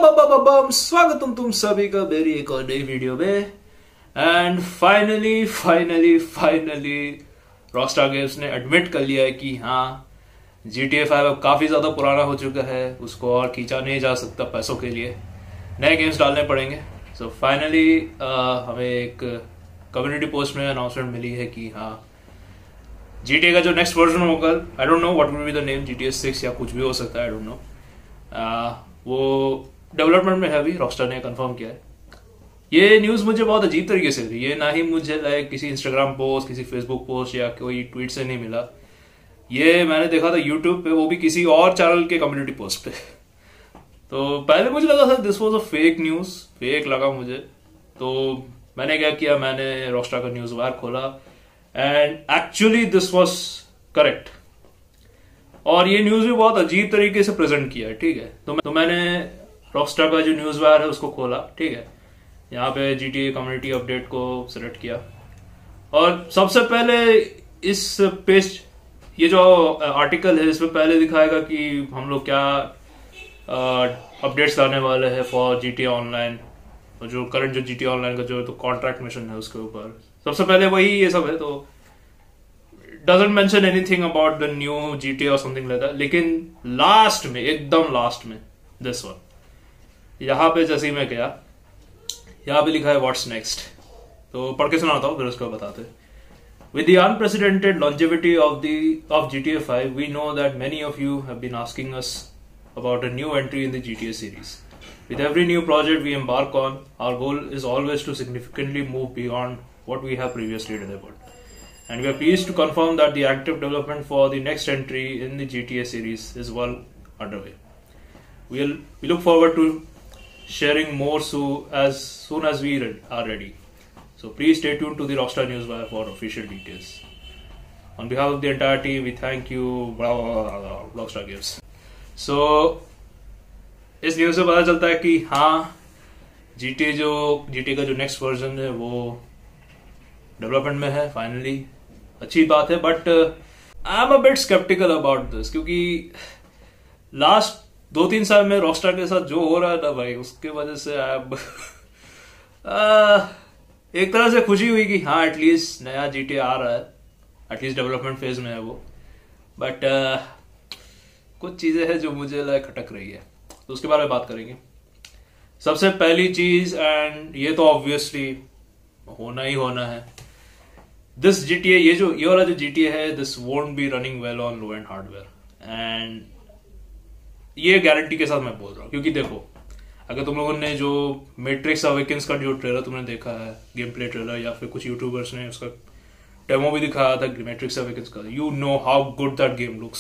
स्वागतम तुम सभी का मेरी एक और नई वीडियो में। एंड फाइनली रॉकस्टार गेम्स ने एडमिट कर लिया है कि हाँ, GTA 5 अब काफी ज्यादा पुराना हो चुका है, उसको और खींचा नहीं जा सकता पैसों के लिए, नए गेम्स डालने पड़ेंगे। सो फाइनली हमें एक कम्युनिटी पोस्ट में अनाउंसमेंट मिली है कि हाँ, GTA का जो नेक्स्ट वर्जन होगा, I don't know what will be the name, GTA 6 या कुछ भी हो सकता है, आई डोंट नो, वो डेवलपमेंट में है अभी, रॉकस्टार ने कंफर्म किया है। ये न्यूज़ मुझे बहुत अजीब तरीके से मिली, ये ना ही मुझे लाइक किसी इंस्टाग्राम पोस्ट, किसी फेसबुक पोस्ट या कोई ट्वीट से नहीं मिला, ये मैंने देखा था यूट्यूब पे, वो भी किसी और चैनल के कम्युनिटी पोस्ट पे। तो पहले मुझे लगा था this was a fake news, fake लगा मुझे। तो मैंने क्या किया, मैंने रॉकस्टार का न्यूज़ वायर खोला and actually this was correct. और ये न्यूज़ भी बहुत अजीब तरीके से प्रेजेंट किया है, ठीक है। तो मैंने रॉकस्टार का जो न्यूज़ वायर है उसको खोला, ठीक है, यहाँ पे GTA कम्युनिटी अपडेट को सिलेक्ट किया और सबसे पहले इस पेज, ये जो आर्टिकल है इसमें पहले दिखाएगा कि हम लोग क्या अपडेट्स लाने वाले हैं फॉर GTA ऑनलाइन, और जो करंट जो GTA ऑनलाइन का जो तो कॉन्ट्रैक्ट मिशन है उसके ऊपर सबसे पहले वही ये सब है। तो doesn't mention anything about the new GTA और समथिंग लाइक दैट। लेकिन लास्ट में, एकदम लास्ट में, दिस वन, यहाँ पे जैसे ही मैं गया, यहाँ पे लिखा है व्हाट्स नेक्स्ट। तो पढ़ के सुनाता हूँ फिर उसको बताते। With the unprecedented longevity of GTA 5, we know that many of you have been asking us about a new entry in the GTA series. With every new project we embark on, our goal is always to significantly move beyond what we have previously delivered. And we are pleased to confirm that the active development for the next entry in the GTA series is well underway. We look forward to sharing more as soon as we are ready. So please stay tuned to the Rockstar Newswire for official details. On behalf of the entire team, we thank you, Rockstar Games. So इस news से पता चलता है कि हाँ, GTA का जो next version है वो डेवलपमेंट में है फाइनली। अच्छी बात है, but I am a bit sceptical about this, क्योंकि लास्ट 2-3 साल में रॉकस्टार के साथ जो हो रहा था भाई, उसके वजह से अब एक तरह से खुशी हुई कि हाँ, एटलीस्ट नया GTA आ रहा है, एटलीस्ट डेवलपमेंट फेज में है वो। बट कुछ चीजें हैं जो मुझे लाइक खटक रही है, तो उसके बारे में बात करेंगे। सबसे पहली चीज, एंड ये तो ऑब्वियसली होना ही होना है, दिस GTA, ये वाला जो GTA है, this won't be running well on low end hardware. And ये गारंटी के साथ मैं बोल रहा हूँ, क्योंकि देखो, अगर तुम लोगों ने जो मैट्रिक्स अवेकेंस का जो ट्रेलर तुमने देखा है, गेम प्ले ट्रेलर, या फिर कुछ यूट्यूबर्स ने उसका डेमो भी दिखाया था मैट्रिक्स अवेकेंस का, you know how good that game looks.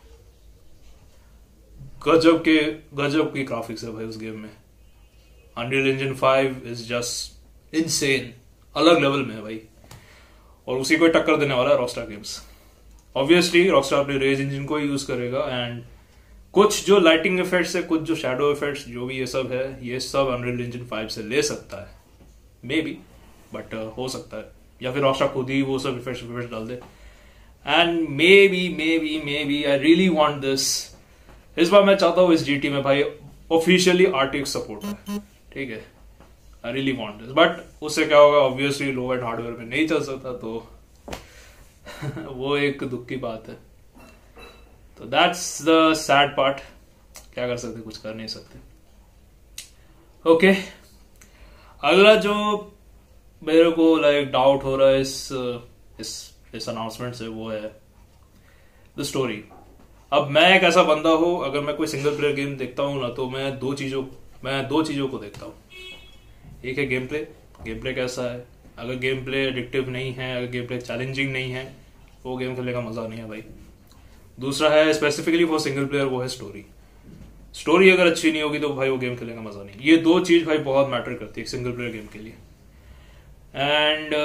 गजब की ग्राफिक्स है भाई उस गेम में। Unreal Engine 5 is just insane, अलग लेवल में है भाई, और उसी को टक्कर देने वाला है रॉकस्टार गेम्स। ऑब्वियसली रॉकस्टार अपने रेज इंजन को ही यूज करेगा, एंड कुछ जो लाइटिंग इफेक्ट्स है, कुछ जो शैडो इफेक्ट्स, जो भी ये सब है, ये सब अनरियल इंजन 5 से ले सकता है, मे बी, बट हो सकता है, या फिर रॉकस्टार खुद ही वो सब इफेक्ट्स डाल दे। And maybe I really want this. इस बार मैं चाहता हूँ इस GT में भाई ऑफिशियली RTX सपोर्ट है, ठीक है, I really want this. But उससे क्या होगा, ऑब्वियसली लो एंड हार्डवेयर में नहीं चल सकता, तो वो एक दुख की बात है। तो दैट्स द सैड पार्ट, क्या कर सकते, कुछ कर नहीं सकते। ओके, अगला जो मेरे को लाइक डाउट हो रहा है इस अनाउंसमेंट से, वो है द स्टोरी। अब मैं एक ऐसा बंदा हूं, अगर मैं कोई सिंगल प्लेयर गेम देखता हूं ना, तो मैं दो चीजों को देखता हूं। एक है गेम प्ले कैसा है। अगर गेम प्ले एडिक्टिव नहीं है, अगर गेम प्ले चैलेंजिंग नहीं है, वो गेम खेलने का मजा नहीं है भाई। दूसरा है स्पेसिफिकली फॉर सिंगल प्लेयर, वो है स्टोरी अगर अच्छी नहीं होगी तो भाई वो गेम खेलने का मजा नहीं। ये दो चीज भाई बहुत मैटर करती है एक सिंगल प्लेयर गेम के लिए। एंड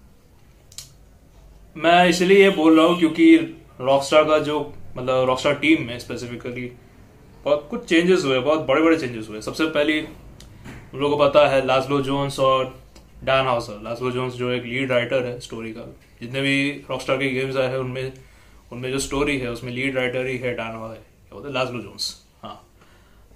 मैं इसलिए ये बोल रहा हूँ क्योंकि रॉकस्टार का जो, मतलब रॉकस्टार टीम में स्पेसिफिकली बहुत कुछ चेंजेस हुए, बहुत बड़े बड़े चेंजेस हुए। सबसे पहली हम लोगों को पता है लाज़लो जोन्स और डैन हाउसर। लाज़लो जोन्स जो एक लीड राइटर है स्टोरी का, जितने भी रॉकस्टार के गेम्स आए हैं उनमें जो स्टोरी है उसमें लीड राइटर ही है डैन, क्या बोलते हैं, लाज़लो जोन्स। हाँ,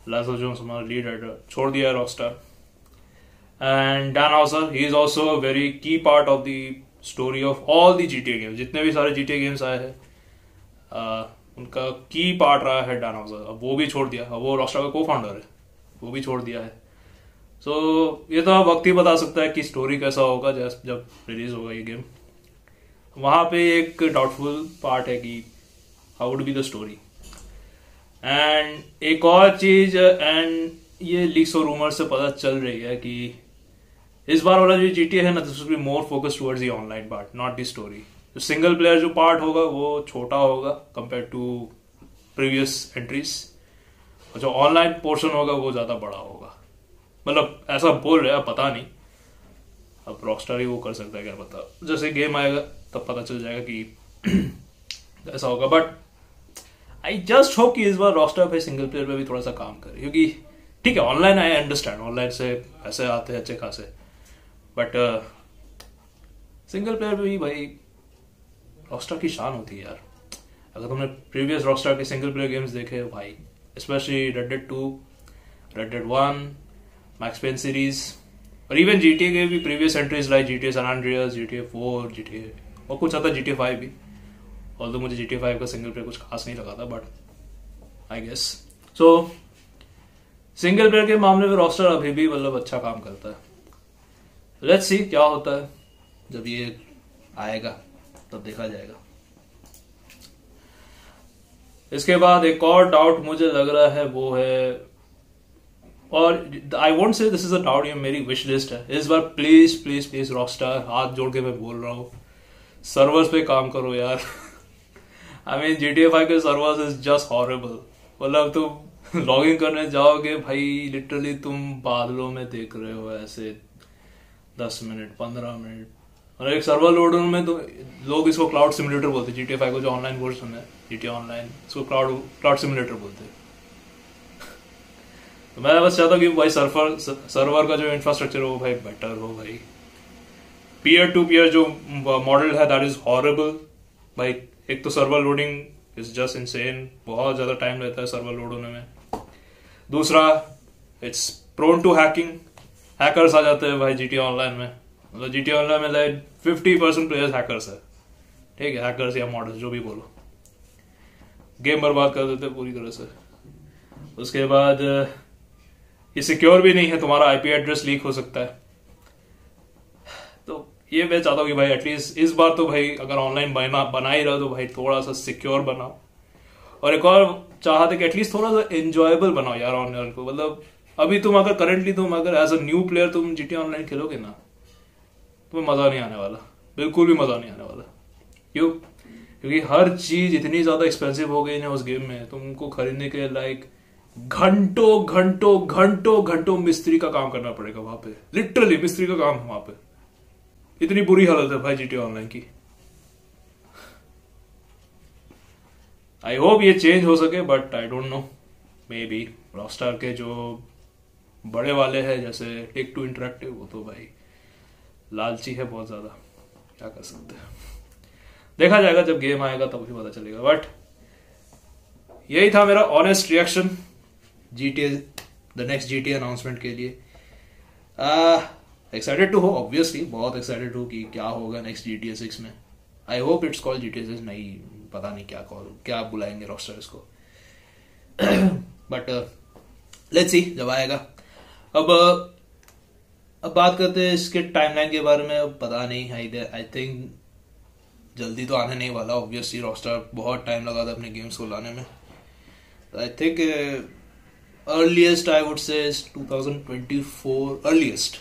लाजो जोन्स हमारा लीड राइटर छोड़ दिया है Rockstar. And Dan Houser, he is also a very key part of the story of all the GTA games. जितने भी सारे GTA गेम्स आए हैं उनका की पार्ट रहा है डैन हाउसर. अब वो भी छोड़ दिया. अब वो रॉकस्टार का को फाउंडर है, वो भी छोड़ दिया है. सो ये तो वक्त ही बता सकता है कि स्टोरी कैसा होगा जब रिलीज होगा ये गेम. वहां पे एक डाउटफुल पार्ट है कि how would be the story. And एक और चीज, एंड ये लीक्स और रूमर से पता चल रही है कि इस बार वाला जो GTA है ना, this will be more focus towards the online part, not the story. जो सिंगल प्लेयर जो पार्ट होगा वो छोटा होगा कंपेयर टू प्रीवियस एंट्रीज, और जो ऑनलाइन पोर्शन होगा वो ज्यादा बड़ा होगा. मतलब ऐसा बोल रहे हैं, पता नहीं. अब रॉकस्टार ही वो कर सकता है, क्या पता. जैसे गेम आएगा तब पता चल जाएगा कि ऐसा होगा. बट आई जस्ट होप कि इस बार रॉकस्टार पे सिंगल प्लेयर पे भी थोड़ा सा काम करे, क्योंकि ठीक है ऑनलाइन आई अंडरस्टैंड, ऑनलाइन से ऐसे आते हैं अच्छे खासे, बट सिंगल प्लेयर पे भी भाई रॉकस्टार की शान होती है यार. अगर तुमने प्रीवियस रॉकस्टार के सिंगल प्लेयर गेम्स देखे भाई, specially Red Dead 2, Red Dead 1, Max Payne series, और इवन GTA के भी previous entries like GTA San Andreas, GTA 4, GTA और कुछ आता GTA 5 भी. ऑल्दो मुझे GTA 5 का सिंगल प्लेयर कुछ खास नहीं लगा था, but I guess so single player के मामले में रॉकस्टार अभी भी मतलब अच्छा काम करता है. लेट्स सी क्या होता है जब ये आएगा, तब देखा जाएगा. इसके बाद एक और डाउट मुझे लग रहा है वो है, और I won't say this is a doubt, ये मेरी विश लिस्ट है. इस बार प्लीज प्लीज प्लीज रॉकस्टार, हाथ जोड़ के मैं बोल रहा हूँ, सर्वर्स पे काम करो यार. आई मीन GTA 5 के सर्वर्स इज जस्ट हॉरेबल. मतलब तुम लॉग इन करने जाओगे भाई, लिटरली तुम बादलों में देख रहे हो ऐसे 10 मिनट 15 मिनट. और एक सर्वर लोड में तो लोग इसको क्लाउड सिमुलेटर बोलते हैं. GTA 5 को जो ऑनलाइन वर्जन है GTA ऑनलाइन, इसको क्लाउड सिमुलेटर बोलते हैं. तो मैं बस चाहता हूँ कि भाई सर्वर का जो इंफ्रास्ट्रक्चर हो भाई बेटर हो भाई. पीयर टू पीयर जो मॉडल है दैट इज हॉरेबल भाई. एक तो server loading is just insane, बहुत ज्यादा टाइम लेता है सर्वर लोड होने में. दूसरा it's prone to hacking, hackers आ जाते हैं भाई GTA ऑनलाइन में. मतलब GTA ऑनलाइन में लाइक 50% प्लेयर्स हैकर्स है. ठीक है, हैकर्स या मॉडल्स जो भी बोलो, गेम बर्बाद कर देते हैं पूरी तरह से. उसके बाद ये सिक्योर भी नहीं है, तुम्हारा IP एड्रेस लीक हो सकता है. तो ये मैं चाहता हूँ कि भाई एटलीस्ट इस बार तो भाई अगर ऑनलाइन बना ही रहा तो भाई थोड़ा सा सिक्योर बनाओ. और एक और चाहते कि एटलीस्ट थोड़ा सा एंजॉयबल बनाओ यार ऑनलाइन को. मतलब अभी तुम अगर करंटली तुम अगर एज अ न्यू प्लेयर तुम GTA ऑनलाइन खेलोगे ना, तुम्हें मजा नहीं आने वाला, बिल्कुल भी मजा नहीं आने वाला. क्यों? क्योंकि हर चीज इतनी ज्यादा एक्सपेंसिव हो गई है उस गेम में. तुमको खरीदने के लाइक घंटों घंटों घंटों घंटों मिस्त्री का काम करना पड़ेगा वहां पे. लिटरली मिस्त्री का काम है वहां पे. इतनी बुरी हालत है भाई GTA ऑनलाइन की. आई होप ये चेंज हो सके, but I don't know. Maybe Rockstar के जो बड़े वाले हैं जैसे Take-Two इंटरेक्टिव, वो तो भाई लालची है बहुत ज्यादा. क्या कर सकते हैं, देखा जाएगा जब गेम आएगा तब भी पता चलेगा. बट यही था मेरा honest reaction GTA the next GTA announcement के लिए. एक्साइटेड टू हो, ऑब्वियसली बहुत एक्साइटेड हूँ कि क्या होगा नेक्स्ट GTA 6 में. I hope it's called GTA 6, नहीं पता नहीं क्या बुलाएंगे रॉकस्टार इसको. बट लेट्स सी जब आएगा. अब बात करते हैं इसके टाइमलाइन के बारे में. अब पता नहीं, आई थिंक जल्दी तो आने नहीं वाला. ऑब्वियसली रॉकस्टार बहुत टाइम लगा था अपने गेम्स को लाने में. I think earliest I would say 2024 earliest,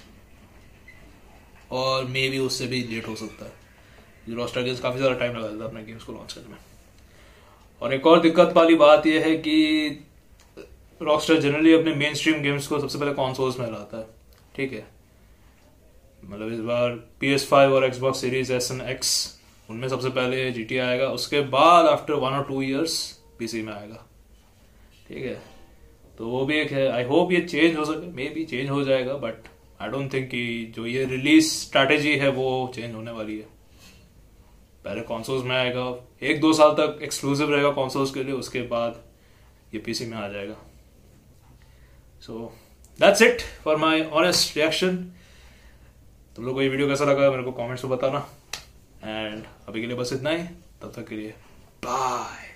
और मे बी उससे भी लेट हो सकता है. रॉकस्टार गेम्स काफी ज्यादा टाइम लगा था अपने गेम्स को लॉन्च करने में. और एक और दिक्कत वाली बात यह है कि रॉकस्टार जनरली अपने मेन स्ट्रीम गेम्स को सबसे पहले कंसोल्स में लाता है. ठीक है, मतलब इस बार PS5 और Xbox Series S and X उनमें सबसे पहले GTA आएगा. उसके बाद आफ्टर 1 or 2 years PC में आएगा. ठीक है, तो वो भी एक है. आई होप ये चेंज हो सके, मे बी चेंज हो जाएगा, बट आई डोंट थिंक कि जो ये रिलीज स्ट्रैटेजी है वो चेंज होने वाली है. पहले कंसोल्स में आएगा, 1-2 साल तक एक्सक्लूसिव रहेगा कंसोल्स के लिए, उसके बाद ये PC में आ जाएगा. So that's it for my honest reaction. तुम लोग को ये वीडियो कैसा लगा मेरे को कमेंट्स में बताना, एंड अभी के लिए बस इतना ही, तब तक के लिए बाय।